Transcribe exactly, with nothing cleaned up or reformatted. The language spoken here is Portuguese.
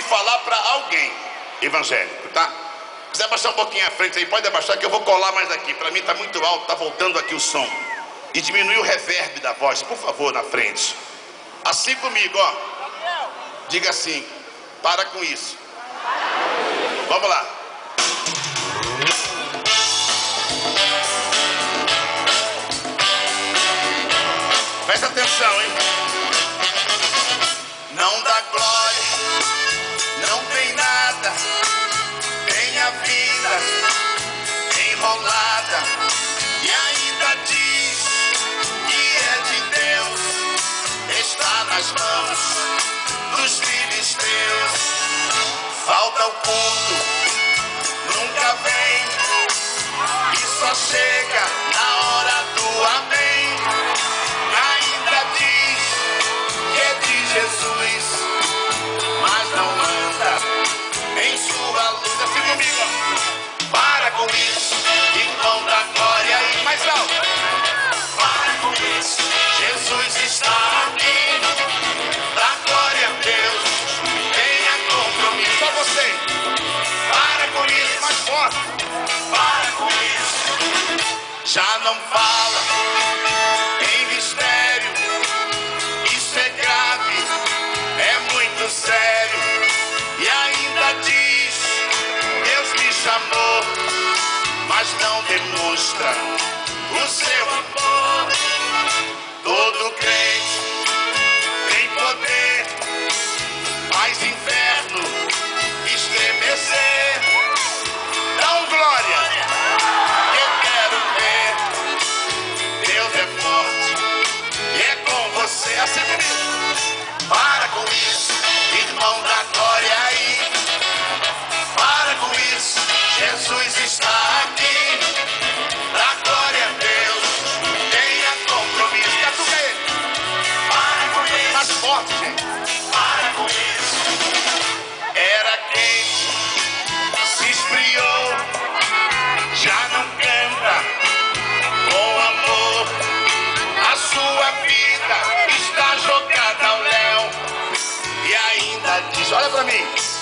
falar para alguém evangélico, tá? Se quiser abaixar um pouquinho a frente aí, pode abaixar que eu vou colar mais aqui. Para mim tá muito alto, tá voltando aqui o som. E diminui o reverb da voz, por favor, na frente. Assim comigo, ó. Diga assim, para com isso. Vamos lá. Presta atenção, hein? Não dá glória, não tem nada, tem a vida enrolada e ainda diz que é de Deus, está nas mãos dos filisteus. Falta o culto, nunca vem e só chega na hora do amém. Ainda diz que é de Jesus, mas não anda em sua luz. Assim comigo, ó. Para com isso, irmão da glória, e mais alto. Para com isso, Jesus está aqui. Da glória a Deus, tenha compromisso. Só você. Para com isso, mais forte. Para com isso. Já não fala em mistério. Isso é grave, é muito sério. E ainda diz, Deus me chamou, mas não demonstra o seu amor. Todo crente tem poder, faz inferno estremecer. Dá um glória, eu quero ver. Deus é forte e é com você. Assim comigo. Para com isso, irmão da glória aí. Para com isso, Jesus está aqui. Da glória a Deus, tenha compromisso. Catuca ele. Para com isso. Mais forte, gente. Para com isso. Era quente, se esfriou, já não canta com amor. A sua vida está jogada ao léu e ainda diz, olha pra mim.